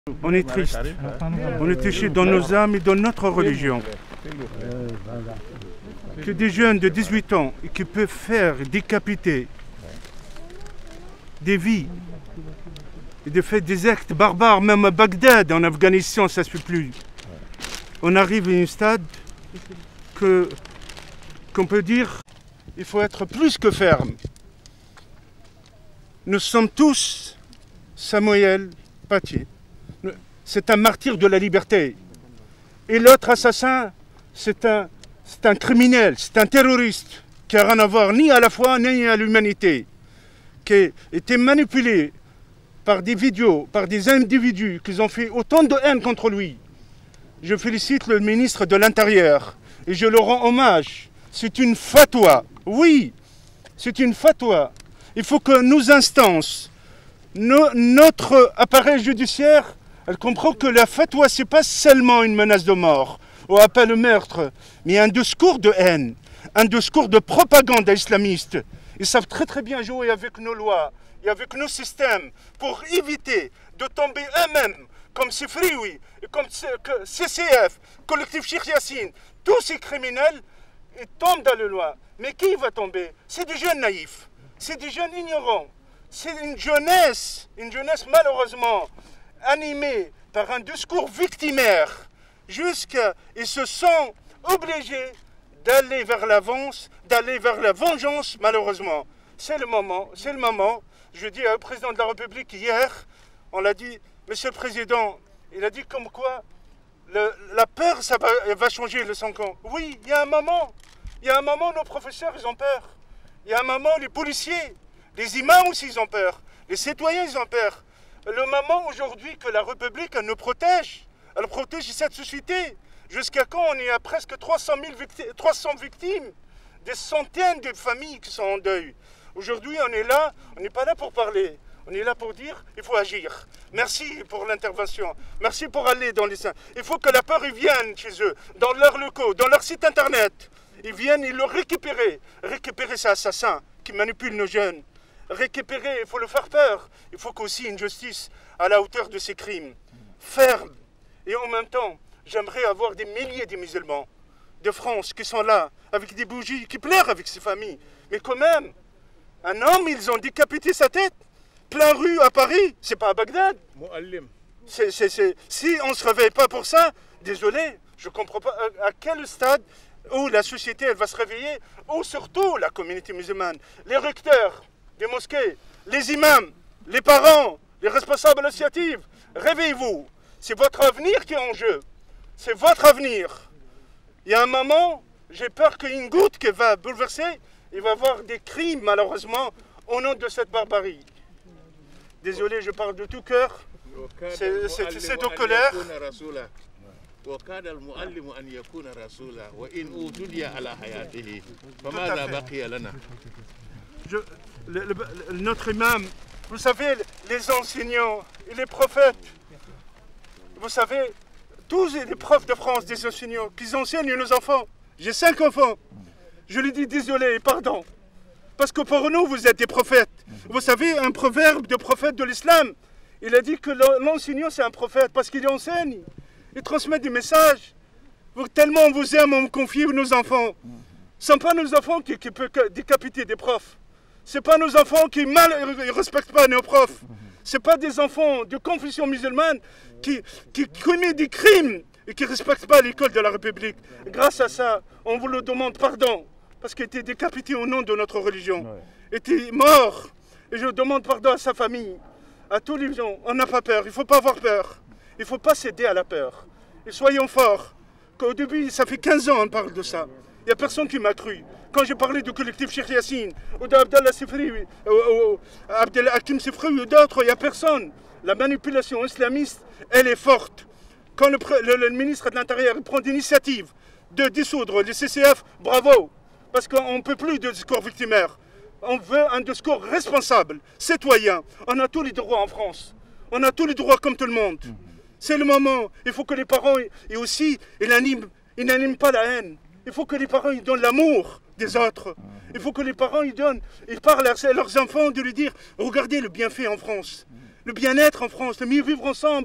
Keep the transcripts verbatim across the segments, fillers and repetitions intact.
On est triste. On est touché dans nos âmes et dans notre religion. Que des jeunes de dix-huit ans qui peuvent faire décapiter des vies et de faire des actes barbares, même à Bagdad, en Afghanistan, ça ne se fait plus. On arrive à un stade que qu'on peut dire il faut être plus que ferme. Nous sommes tous Samuel Paty. C'est un martyr de la liberté. Et l'autre assassin, c'est un, c'est un criminel, c'est un terroriste qui n'a rien à voir ni à la foi ni à l'humanité, qui a été manipulé par des vidéos, par des individus qui ont fait autant de haine contre lui. Je félicite le ministre de l'Intérieur et je le rends hommage. C'est une fatwa. Oui, c'est une fatwa. Il faut que nos instances, no, notre appareil judiciaire, elle comprend que la fatwa, ce n'est pas seulement une menace de mort ou appel au meurtre, mais un discours de haine, un discours de propagande islamiste. Ils savent très très bien jouer avec nos lois et avec nos systèmes pour éviter de tomber eux-mêmes comme Sifrioui et comme C C F, collectif Cheikh Yassine, tous ces criminels, ils tombent dans la loi. Mais qui va tomber? C'est des jeunes naïfs, c'est des jeunes ignorants, c'est une jeunesse, une jeunesse malheureusement animés par un discours victimaire, jusqu'à ils se sont obligés d'aller vers l'avance, d'aller vers la vengeance, malheureusement. C'est le moment, c'est le moment. Je dis au président de la République hier, on l'a dit, Monsieur le Président, il a dit comme quoi le, la peur, ça va, va changer le cinq ans. Oui, il y a un moment, il y a un moment, nos professeurs, ils ont peur. Il y a un moment, les policiers, les imams aussi, ils ont peur. Les citoyens, ils ont peur. Le moment aujourd'hui que la République elle nous protège, elle protège cette société. Jusqu'à quand on est à presque trois cent mille victimes, trois cents victimes, des centaines de familles qui sont en deuil. Aujourd'hui, on est là, on n'est pas là pour parler, on est là pour dire il faut agir. Merci pour l'intervention, merci pour aller dans les seins. Il faut que la peur ils vienne chez eux, dans leurs locaux, dans leur site internet. Ils viennent, ils le récupérer, récupérer ces assassins qui manipulent nos jeunes. Récupérer, il faut le faire peur. Il faut qu'aussi une justice à la hauteur de ces crimes, ferme. Et en même temps, j'aimerais avoir des milliers de musulmans de France qui sont là, avec des bougies, qui pleurent avec ces familles. Mais quand même, un homme, ils ont décapité sa tête, plein rue à Paris, c'est pas à Bagdad. C'est, c'est, c'est... Si on ne se réveille pas pour ça, désolé, je ne comprends pas à quel stade où la société elle va se réveiller, ou surtout la communauté musulmane, les recteurs des mosquées, les imams, les parents, les responsables associatifs, réveillez-vous. C'est votre avenir qui est en jeu. C'est votre avenir. Il y a un moment, j'ai peur qu'une goutte qui va bouleverser, il va y avoir des crimes, malheureusement, au nom de cette barbarie. Désolé, je parle de tout cœur. C'est, c'est, c'est de colère. وكان المعلم أن يكون رسولا وإن أوتي على حياته فماذا بقي لنا. Je, le, le, notre imam, vous savez, les enseignants et les prophètes, vous savez, tous les profs de France, des enseignants, qui enseignent nos enfants. J'ai cinq enfants. Je lui dis désolé, pardon. Parce que pour nous, vous êtes des prophètes. Vous savez, un proverbe de prophète de l'islam, il a dit que l'enseignant, c'est un prophète parce qu'il enseigne. Il transmet des messages. Tellement on vous aime, on vous confie nos enfants. Ce ne sont pas nos enfants qui, qui peuvent décapiter des profs. Ce ne sont pas nos enfants qui ne respectent pas nos profs. Ce ne sont pas des enfants de confession musulmane qui, qui commettent des crimes et qui ne respectent pas l'école de la République. Grâce à ça, on vous le demande pardon. Parce qu'il était décapité au nom de notre religion. Il était mort. Et je demande pardon à sa famille, à tous les gens. On n'a pas peur, il ne faut pas avoir peur. Il ne faut pas céder à la peur. Et soyons forts. Qu'au début, ça fait quinze ans qu'on parle de ça. Il n'y a personne qui m'a cru. Quand j'ai parlé du collectif Cheikh Yassine, ou d'Abdallah Sifrioui, ou Abdel Hakim Sifrioui, ou d'autres, il n'y a personne. La manipulation islamiste, elle est forte. Quand le, le, le ministre de l'Intérieur prend l'initiative de dissoudre les C C F, bravo. Parce qu'on ne peut plus de discours victimaire. On veut un discours responsable, citoyen. On a tous les droits en France. On a tous les droits comme tout le monde. C'est le moment. Il faut que les parents, et aussi, ils n'animent, ils n'animent pas la haine. Il faut que les parents ils donnent l'amour des autres. Il faut que les parents ils donnent, ils parlent à leurs enfants de lui dire, regardez le bienfait en France, le bien-être en France, le mieux vivre ensemble.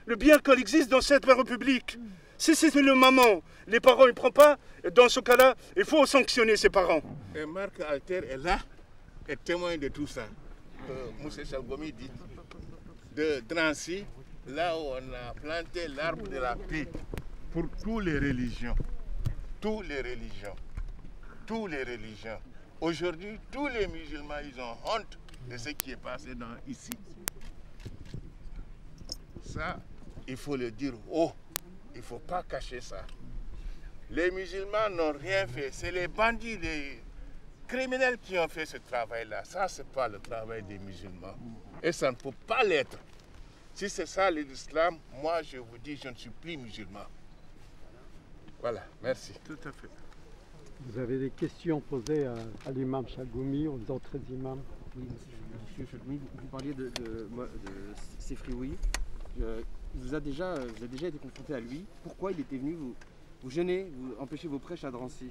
le bien qu'il existe dans cette République. Si c'est le moment, les parents ne prennent pas, dans ce cas-là, il faut sanctionner ses parents. Et Marc Alter est là, est témoin de tout ça. Euh, Moussa Chalgomi dit de Drancy, là où on a planté l'arbre de la paix pour toutes les religions. Toutes les religions. Toutes les religions. Aujourd'hui, tous les musulmans, ils ont honte de ce qui est passé dans, ici. Ça, il faut le dire haut. Il ne faut pas cacher ça. Les musulmans n'ont rien fait. C'est les bandits, les criminels qui ont fait ce travail-là. Ça, ce n'est pas le travail des musulmans. Et ça ne peut pas l'être. Si c'est ça l'islam, moi, je vous dis, je ne suis plus musulman. Voilà, merci. Tout à fait. Vous avez des questions posées à, à l'imam Chalgoumi, aux autres imams? Oui, monsieur Chalgoumi, vous parliez de, de, de, de Sefrioui. Euh, vous, a déjà, vous avez déjà été confronté à lui. Pourquoi il était venu vous, vous gêner, vous empêcher vos prêches à Drancy?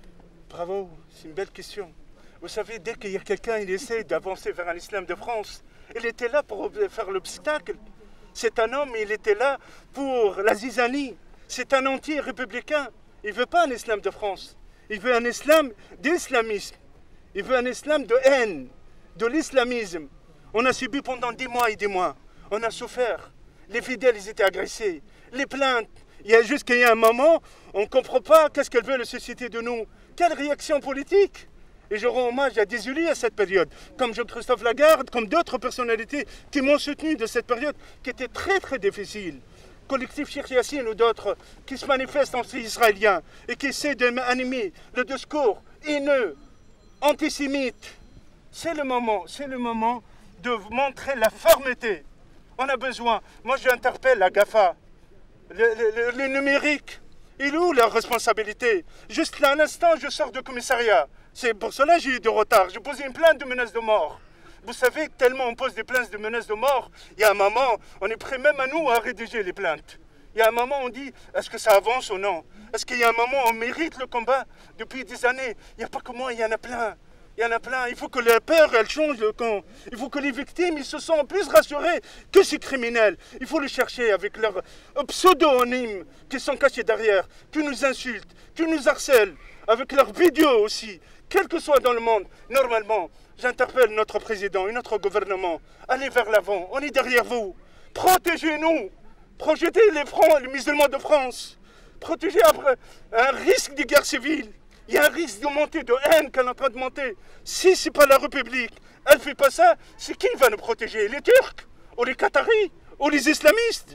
Bravo, c'est une belle question. Vous savez, dès qu'il y a quelqu'un, il essaie d'avancer vers un islam de France, il était là pour faire l'obstacle. C'est un homme, il était là pour la zizanie. C'est un anti-républicain. Il ne veut pas un islam de France. Il veut un islam d'islamisme. Il veut un islam de haine, de l'islamisme. On a subi pendant des mois et des mois. On a souffert. Les fidèles, ils étaient agressés. Les plaintes. Il y a juste qu'il y a un moment, on ne comprend pas qu'est-ce qu'elle veut la société de nous. Quelle réaction politique? Et je rends hommage à Desully à cette période, comme Jean-Christophe Lagarde, comme d'autres personnalités qui m'ont soutenu de cette période qui était très très difficile. Collectif Cheikh Yassine ou d'autres qui se manifestent anti-israéliens et qui essaient d'animer le discours haineux, antisémite. C'est le moment, c'est le moment de montrer la fermeté. On a besoin. Moi, j'interpelle la GAFA, le, le, le numérique. Il est où leur responsabilité? Juste là, à l'instant, je sors du commissariat. C'est pour cela que j'ai eu du retard. J'ai posé une plainte de menace de mort. Vous savez que tellement on pose des plaintes de menaces de mort, il y a un moment, on est prêt même à nous à rédiger les plaintes. Il y a un moment, on dit, est-ce que ça avance ou non? Est-ce qu'il y a un moment, on mérite le combat depuis des années? Il n'y a pas que moi, il y en a plein. Il y en a plein. Il faut que la peur, elle change le camp. Il faut que les victimes, ils se sentent plus rassurés que ces criminels. Il faut les chercher avec leurs pseudonymes qui sont cachés derrière, qui nous insultent, qui nous harcèlent, avec leurs vidéos aussi. Quel que soit dans le monde, normalement, j'interpelle notre président et notre gouvernement. Allez vers l'avant, on est derrière vous. Protégez-nous. Protégez les, Francs, les musulmans de France. Protégez après un risque de guerre civile. Il y a un risque de montée de haine qu'elle est en train de monter. Si ce n'est pas la République, elle ne fait pas ça, c'est qui va nous protéger? Les Turcs? Ou les Qataris? Ou les islamistes?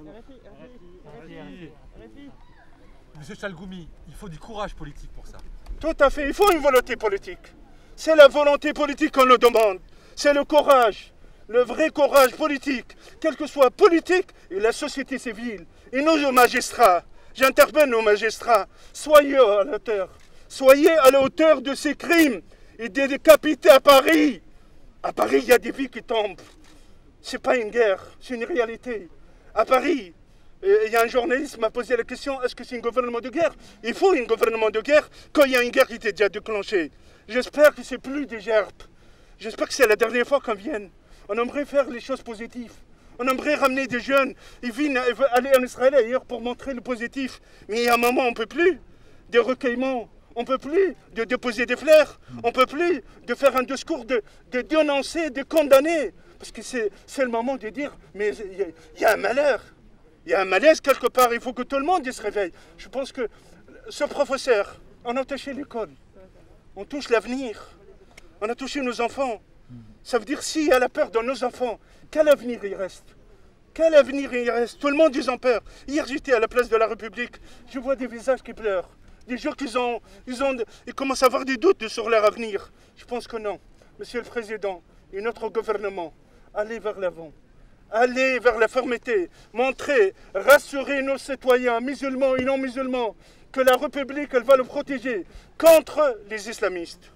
Monsieur Chalgoumi, il faut du courage politique pour ça. Tout à fait, il faut une volonté politique. C'est la volonté politique qu'on nous demande. C'est le courage, le vrai courage politique, quel que soit politique et la société civile. Et nos magistrats, j'interpelle nos magistrats, soyez à la hauteur. Soyez à la hauteur de ces crimes et des décapités à Paris. À Paris, il y a des vies qui tombent. Ce n'est pas une guerre, c'est une réalité. À Paris, il y a un journaliste qui m'a posé la question, est-ce que c'est un gouvernement de guerre? Il faut un gouvernement de guerre quand il y a une guerre qui était déjà déclenchée. J'espère que ce n'est plus des gerbes. J'espère que c'est la dernière fois qu'on vienne. On aimerait faire les choses positives. On aimerait ramener des jeunes. Ils viennent aller en Israël ailleurs pour montrer le positif. Mais il y a un moment, on ne peut plus. Des recueillements. On ne peut plus de déposer des fleurs. On ne peut plus de faire un discours de, de dénoncer, de condamner. Parce que c'est le moment de dire, mais il y, y a un malheur. Il y a un malaise quelque part. Il faut que tout le monde se réveille. Je pense que ce professeur, on a touché l'école. On touche l'avenir. On a touché nos enfants. Ça veut dire s'il y a la peur dans nos enfants, quel avenir il reste? Quel avenir il reste? Tout le monde ils ont peur. Hier j'étais à la place de la République. Je vois des visages qui pleurent. Des gens qui ont, ils ont, ils commencent à avoir des doutes sur leur avenir. Je pense que non. Monsieur le Président et notre gouvernement, allez vers l'avant. Allez vers la fermeté. Montrez, rassurez nos citoyens, musulmans et non musulmans, que la République, elle va le protéger contre les islamistes.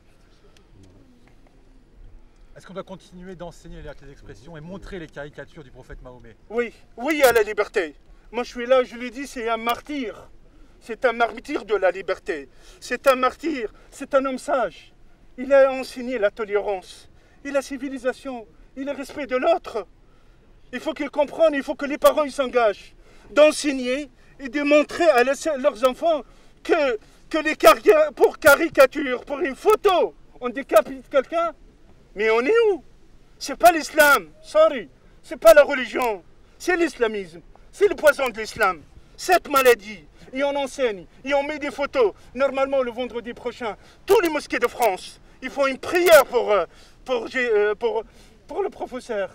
Est-ce qu'on doit continuer d'enseigner la liberté d'expression et montrer les caricatures du prophète Mahomet? Oui, oui à la liberté. Moi je suis là, je lui dis, c'est un martyr. C'est un martyr de la liberté. C'est un martyr, c'est un homme sage. Il a enseigné la tolérance, et la civilisation, et le respect de l'autre. Il faut qu'ils comprennent, il faut que les parents s'engagent d'enseigner et de montrer à leurs enfants que, que les carrières, pour caricature, pour une photo, on décapite quelqu'un. Mais on est où? C'est pas l'islam, sorry. C'est pas la religion, c'est l'islamisme. C'est le poison de l'islam. Cette maladie, et on enseigne, et on met des photos. Normalement, le vendredi prochain, tous les mosquées de France, ils font une prière pour, pour, pour, pour, pour le professeur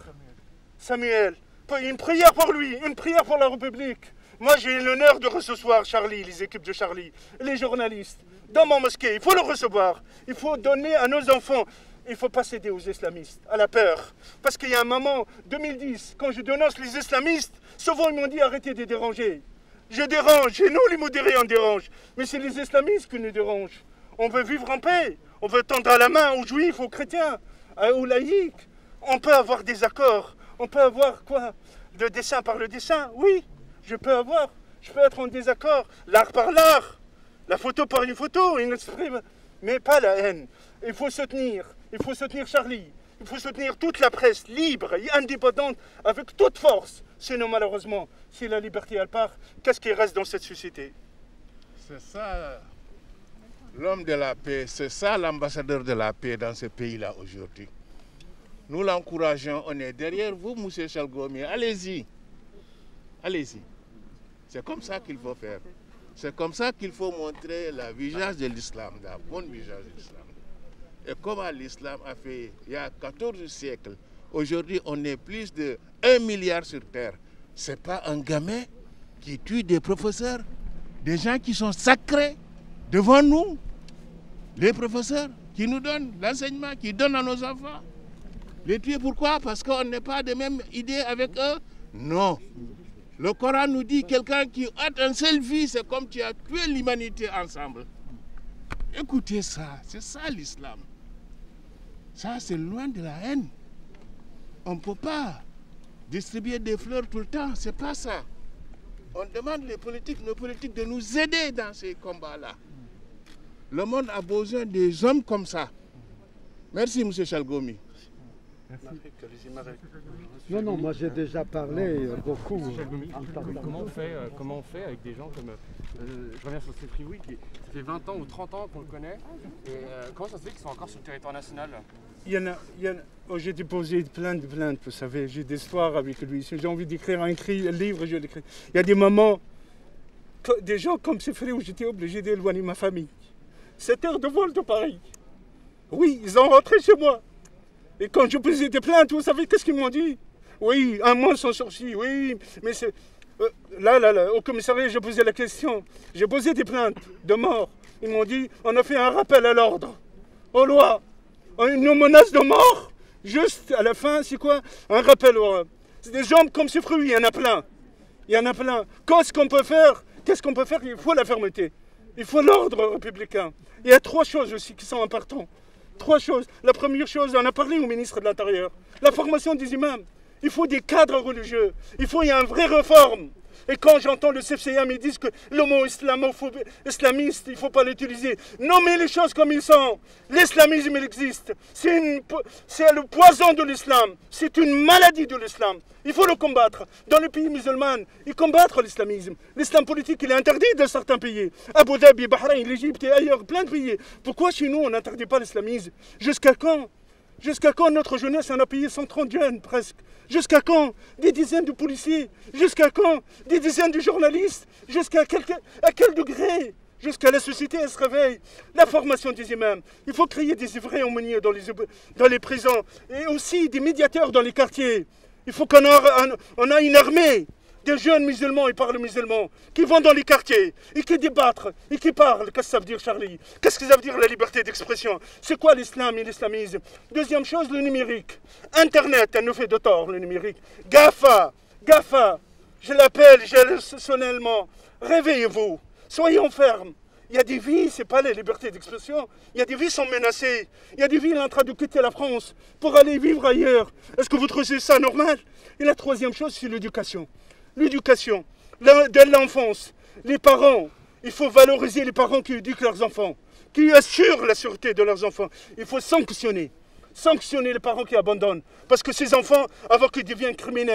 Samuel. Une prière pour lui, une prière pour la République. Moi, j'ai l'honneur de recevoir Charlie, les équipes de Charlie, les journalistes, dans mon mosquée. Il faut le recevoir. Il faut donner à nos enfants. Il ne faut pas céder aux islamistes, à la peur. Parce qu'il y a un moment, deux mille dix, quand je dénonce les islamistes, souvent ils m'ont dit arrêtez de déranger. Je dérange, et nous les modérés on dérange. Mais c'est les islamistes qui nous dérangent. On veut vivre en paix. On veut tendre la main aux juifs, aux chrétiens, aux laïcs. On peut avoir des accords. On peut avoir quoi? Le dessin par le dessin, oui. Je peux avoir. Je peux être en désaccord. L'art par l'art. La photo par une photo. Une exprime. Mais pas la haine. Il faut soutenir. Il faut soutenir Charlie. Il faut soutenir toute la presse libre et indépendante avec toute force. Sinon, malheureusement, si la liberté elle part, qu'est-ce qui reste dans cette société? C'est ça l'homme de la paix, c'est ça l'ambassadeur de la paix dans ce pays-là aujourd'hui. Nous l'encourageons, on est derrière vous, M. Chalgomi. Allez-y, allez-y. C'est comme ça qu'il faut faire. C'est comme ça qu'il faut montrer la visage de l'islam, la bonne visage de l'islam. Et comme l'islam a fait il y a quatorze siècles, aujourd'hui on est plus de un milliard sur terre. Ce n'est pas un gamin qui tue des professeurs, des gens qui sont sacrés devant nous. Les professeurs qui nous donnent l'enseignement, qui donnent à nos enfants. Les tuer pourquoi? Parce qu'on n'est pas de même idée avec eux? Non. Le Coran nous dit quelqu'un qui a un seul vie, c'est comme tu as tué l'humanité ensemble. Écoutez ça, c'est ça l'islam. Ça, c'est loin de la haine. On ne peut pas distribuer des fleurs tout le temps, c'est pas ça. On demande les politiques, nos politiques de nous aider dans ces combats-là. Le monde a besoin des hommes comme ça. Merci, M. Chalgomi. Non, non, moi j'ai déjà parlé beaucoup. Comment on fait, euh, comment on fait avec des gens comme... Euh, je reviens sur Sefri Louis, qui ça fait vingt ans ou trente ans qu'on le connaît. Et euh, comment ça se fait qu'ils sont encore sur le territoire national? Il y en a, il y en a oh, j'ai déposé plein de plaintes, vous savez, j'ai des histoires avec lui. Si j'ai envie d'écrire un, un livre, je l'écris. Il y a des moments, des gens comme Sefri où j'étais obligé d'éloigner ma famille. Sept heures de vol de Paris. Oui, ils ont rentré chez moi. Et quand je posais des plaintes, vous savez qu'est-ce qu'ils m'ont dit? Oui, un mois sans sursis, oui, mais c'est... Euh, là, là, là, au commissariat, je posais la question. J'ai posé des plaintes de mort. Ils m'ont dit, on a fait un rappel à l'ordre, aux lois. Une menace de mort, juste à la fin, c'est quoi? Un rappel aux lois. C'est des gens comme ce fruit, il y en a plein. Il y en a plein. Qu'est-ce qu'on peut faire? Qu'est-ce qu'on peut faire? Il faut la fermeté. Il faut l'ordre républicain. Il y a trois choses aussi qui sont importantes. Trois choses. La première chose, on a parlé au ministre de l'Intérieur. La formation des imams. Il faut des cadres religieux. Il faut y a une vraie réforme. Et quand j'entends le C F C M, ils disent que le mot islamiste, il ne faut pas l'utiliser. Nommez les choses comme ils sont. L'islamisme, il existe. C'est le poison de l'islam. C'est une maladie de l'islam. Il faut le combattre. Dans les pays musulmans, ils combattent l'islamisme. L'islam politique, il est interdit dans certains pays. Abu Dhabi, Bahreïn, l'Égypte et ailleurs, plein de pays. Pourquoi chez nous, on n'interdit pas l'islamisme? Jusqu'à quand? Jusqu'à quand notre jeunesse en a payé cent trente jeunes presque? Jusqu'à quand? Des dizaines de policiers? Jusqu'à quand? Des dizaines de journalistes? Jusqu'à quel, à quel degré? Jusqu'à la société, elle se réveille. La formation des imams. Il faut créer des vrais aumôniers dans les, dans les prisons. Et aussi des médiateurs dans les quartiers. Il faut qu'on ait on a une armée de jeunes musulmans et parlent musulmans qui vont dans les quartiers et qui débattent et qui parlent. Qu'est-ce que ça veut dire, Charlie? Qu'est-ce que ça veut dire la liberté d'expression? C'est quoi l'islam et l'islamisme? Deuxième chose, le numérique. Internet, elle nous fait de tort, le numérique. GAFA, GAFA, je l'appelle solennellement. Réveillez-vous, soyons fermes. Il y a des vies, ce n'est pas la liberté d'expression. Il y a des vies qui sont menacées. Il y a des vies en train de quitter la France pour aller vivre ailleurs. Est-ce que vous trouvez ça normal? Et la troisième chose, c'est l'éducation. L'éducation, dès l'enfance, les parents, il faut valoriser les parents qui éduquent leurs enfants, qui assurent la sûreté de leurs enfants. Il faut sanctionner, sanctionner les parents qui abandonnent, parce que ces enfants, avant qu'ils deviennent criminels,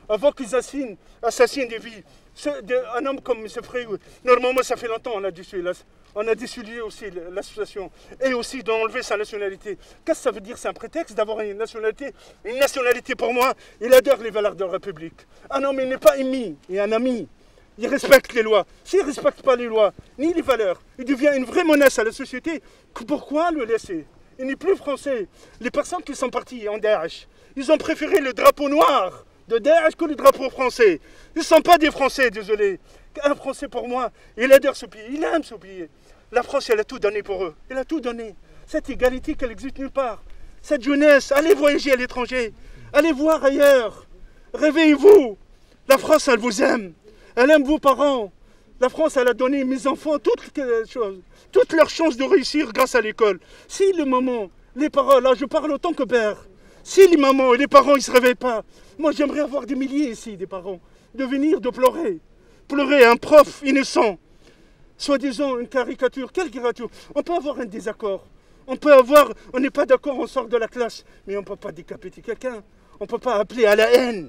avant qu'ils assassinent, assassinent des vies. Ce, de, un homme comme M. Frey, normalement ça fait longtemps on a dissous, on a dissolu aussi l'association et aussi d'enlever sa nationalité. Qu'est-ce que ça veut dire? C'est un prétexte d'avoir une nationalité. Une nationalité pour moi, il adore les valeurs de la République. Un homme, il n'est pas ennemi, il est un ami. Il respecte les lois. S'il ne respecte pas les lois, ni les valeurs, il devient une vraie menace à la société. Pourquoi le laisser? Il n'est plus français. Les personnes qui sont parties en Daesh, ils ont préféré le drapeau noir de Daesh que le drapeau français. Ils ne sont pas des Français, désolé. Un Français pour moi, il adore ce pays, il aime ce pays. La France, elle a tout donné pour eux. Elle a tout donné. Cette égalité qu'elle existe nulle part. Cette jeunesse, allez voyager à l'étranger. Allez voir ailleurs. Réveillez-vous. La France, elle vous aime. Elle aime vos parents. La France, elle a donné à mes enfants toutes les choses, toutes leurs chances de réussir grâce à l'école. Si le moment, les parents, là je parle autant que père, si les mamans et les parents ils ne se réveillent pas, moi j'aimerais avoir des milliers ici, des parents, de venir, de pleurer. Pleurer un prof innocent, soi-disant une caricature. Quelle caricature? On peut avoir un désaccord. On peut avoir, on n'est pas d'accord, on sort de la classe, mais on ne peut pas décapiter quelqu'un. On ne peut pas appeler à la haine.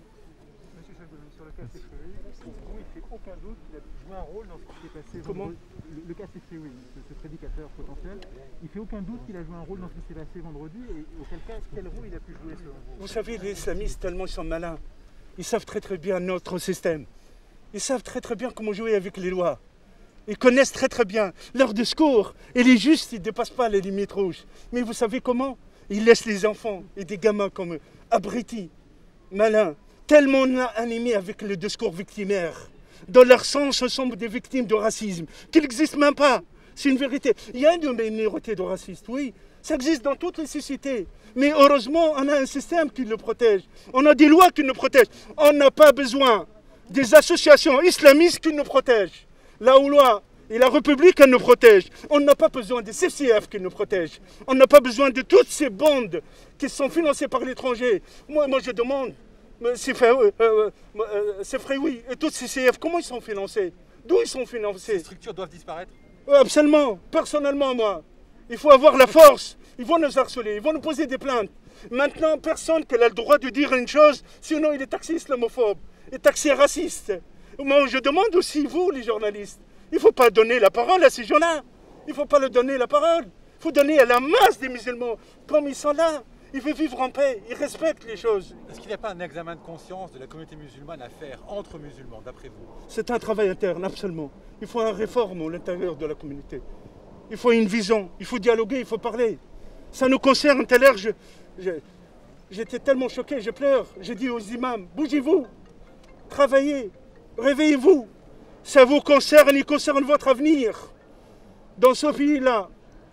Aucun doute qu'il a joué un rôle dans ce qui s'est passé. Comment? Le, le cas Sefri, oui, ce, ce prédicateur potentiel, il fait aucun doute qu'il a joué un rôle dans ce qui s'est passé vendredi, et auquel cas, quel rôle il a pu jouer selon vous? Vous savez, les islamistes, tellement ils sont malins, ils savent très très bien notre système. Ils savent très très bien comment jouer avec les lois. Ils connaissent très très bien leur discours. Et les justes, ils ne dépassent pas les limites rouges. Mais vous savez comment? Ils laissent les enfants et des gamins comme eux, abrutis, malins, tellement animés avec le discours victimaire. Dans leur sang, ce sont des victimes de racisme, qui n'existent même pas. C'est une vérité. Il y a une minorité de racistes, oui. Ça existe dans toutes les sociétés. Mais heureusement, on a un système qui le protège. On a des lois qui nous protègent. On n'a pas besoin des associations islamistes qui nous protègent. La loi et la République, elle nous protège. On n'a pas besoin des C C F qui nous protègent. On n'a pas besoin de toutes ces bandes qui sont financées par l'étranger. Moi, moi, je demande... C'est fait, euh, euh, euh, c'est vrai, oui. Et tous ces C F, comment ils sont financés? D'où ils sont financés? Ces structures doivent disparaître? euh, Absolument. Personnellement, moi. Il faut avoir la force. Ils vont nous harceler, ils vont nous poser des plaintes. Maintenant, personne qui a le droit de dire une chose, sinon il est taxé islamophobe, il est taxé raciste. Moi, je demande aussi, vous, les journalistes, il ne faut pas donner la parole à ces gens-là. Il ne faut pas leur donner la parole. Il faut donner à la masse des musulmans, comme ils sont là. Il veut vivre en paix, il respecte les choses. Est-ce qu'il n'y a pas un examen de conscience de la communauté musulmane à faire entre musulmans, d'après vous? C'est un travail interne, absolument. Il faut une réforme à l'intérieur de la communauté. Il faut une vision, il faut dialoguer, il faut parler. Ça nous concerne. Tout à l'heure, je, je, j'étais tellement choqué, je pleure. J'ai dit aux imams, bougez-vous, travaillez, réveillez-vous. Ça vous concerne, il concerne votre avenir. Dans ce pays-là,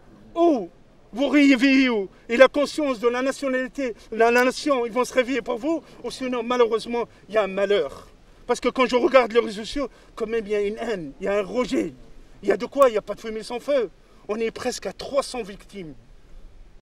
où vous réveillez et la conscience de la nationalité, la, la nation, ils vont se réveiller pour vous, ou sinon, malheureusement, il y a un malheur. Parce que quand je regarde les réseaux sociaux, quand même, il y a une haine, il y a un rejet. Il y a de quoi? Il n'y a pas de fumée sans feu. On est presque à trois cents victimes